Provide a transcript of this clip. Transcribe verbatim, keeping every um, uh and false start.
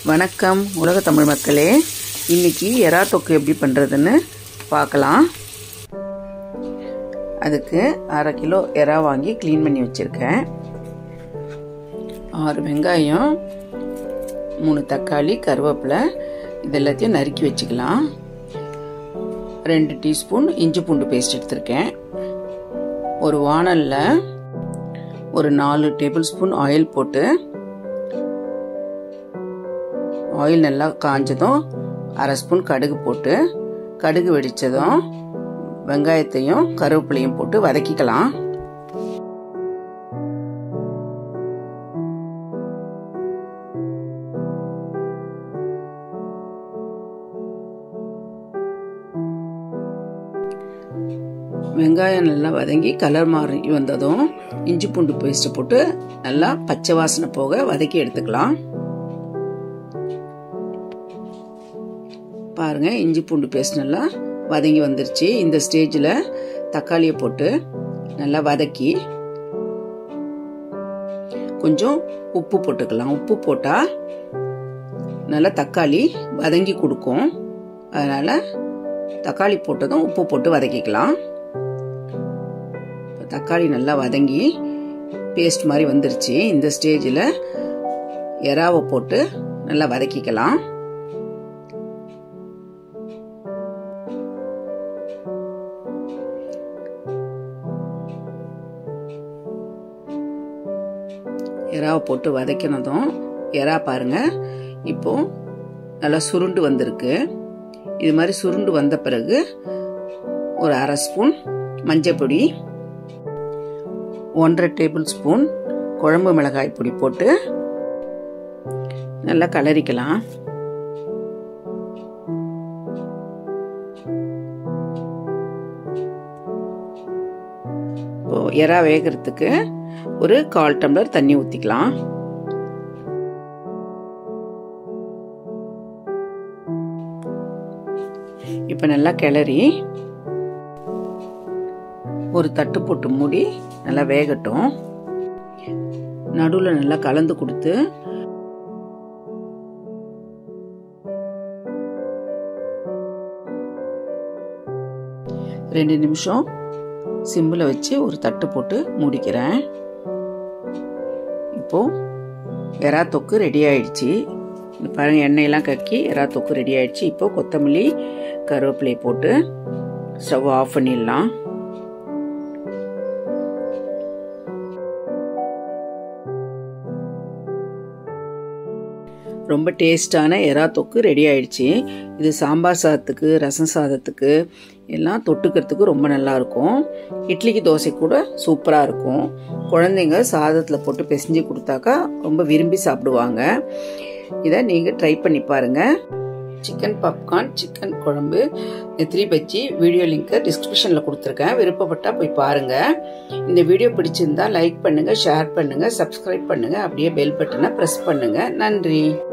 வணக்கம் உலக தமிழ் மக்களே. இன்னைக்கு எறா தொக்கு எப்படி பண்ணுறதுன்னு பார்க்கலாம். அதுக்கு அரை கிலோ எறா வாங்கி க்ளீன் பண்ணி வச்சுருக்கேன். ஆறு வெங்காயம், மூணு தக்காளி, கருவேப்பிலை இது எல்லாத்தையும் நறுக்கி வச்சுக்கலாம். ரெண்டு டீஸ்பூன் இஞ்சி பூண்டு பேஸ்ட் எடுத்திருக்கேன். ஒரு வாணலில் ஒரு நாலு டேபிள் ஸ்பூன் ஆயில் போட்டு ஆயில் நல்லா காஞ்சதும் அரை ஸ்பூன் கடுகு போட்டு கடுகு வெடிச்சதும் வெங்காயத்தையும் கருவேப்பிலையும் போட்டு வதக்கிக்கலாம். வெங்காயம் நல்லா வதங்கி கலர் மாறி வந்ததும் இஞ்சி பூண்டு பேஸ்ட் போட்டு நல்லா பச்சை வாசனை போக வதக்கி எடுத்துக்கலாம். பாருங்க, இஞ்சி பூண்டு பேஸ்ட் நல்லா வதங்கி வந்துருச்சு. இந்த ஸ்டேஜில் தக்காளியை போட்டு நல்லா வதக்கி கொஞ்சம் உப்பு போட்டுக்கலாம். உப்பு போட்டால் நல்லா தக்காளி வதங்கி கொடுக்கும். அதனால தக்காளி போட்டதும் உப்பு போட்டு வதக்கிக்கலாம். தக்காளி நல்லா வதங்கி பேஸ்ட் மாதிரி வந்துருச்சு. இந்த ஸ்டேஜில் எறாவை போட்டு நல்லா வதக்கிக்கலாம். எறாவை போட்டு வதக்கினதும் எறா பாருங்க இப்போ நல்லா சுருண்டு வந்திருக்கு. இது மாதிரி சுருண்டு வந்த பிறகு ஒரு அரை ஸ்பூன் மஞ்சள் பொடி, ஒன்றரை டேபிள் ஸ்பூன் குழம்பு மிளகாய் பொடி போட்டு நல்லா கலரிக்கலாம். இப்போ எறா வேகிறதுக்கு ஒரு கால் டம்ளர் தண்ணி ஊத்திக்கலாம். இப்ப நல்லா கிளறி ஒரு தட்டு போட்டு மூடி நல்லா வேகட்டும். நடுவில் நல்லா கலந்து கொடுத்து ரெண்டு நிமிஷம் சிம்மில் வச்சு ஒரு தட்டு போட்டு மூடிக்கிறேன். இப்போ எறா தொக்கு ரெடி ஆயிடுச்சு. பாருங்க, எண்ணெயெல்லாம் கக்கி எறா தொக்கு ரெடி ஆயிடுச்சு. இப்போ கொத்தமல்லி கருவேப்பிலை போட்டு ஸ்டவ் ஆஃப் பண்ணிடலாம். ரொம்ப டேஸ்டான எறா தொக்கு ரெடி ஆயிடுச்சு. இது சாம்பார் சாதத்துக்கு, ரசம் சாதத்துக்கு எல்லாம் தொட்டுக்கிறதுக்கு ரொம்ப நல்லா இருக்கும். இட்லிக்கு தோசை கூட சூப்பராக இருக்கும். குழந்தைங்க சாதத்தில் போட்டு பிசைஞ்சு கொடுத்தாக்கா ரொம்ப விரும்பி சாப்பிடுவாங்க. இதை நீங்கள் ட்ரை பண்ணி பாருங்கள். சிக்கன் பாப்கார்ன், சிக்கன் குழம்பு, நெத்திலி பஜ்ஜி வீடியோ லிங்க்கை டிஸ்கிரிப்ஷனில் கொடுத்துருக்கேன். விருப்பப்பட்டால் போய் பாருங்கள். இந்த வீடியோ பிடிச்சிருந்தா லைக் பண்ணுங்கள், ஷேர் பண்ணுங்கள், சப்ஸ்கிரைப் பண்ணுங்கள். அப்படியே பெல் பட்டனை ப்ரெஸ் பண்ணுங்கள். நன்றி.